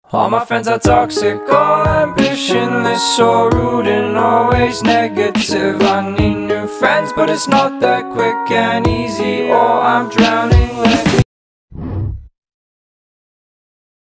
All my friends are toxic, all ambitionless, so rude and always negative. I need new friends, but it's not that quick and easy, or I'm drowning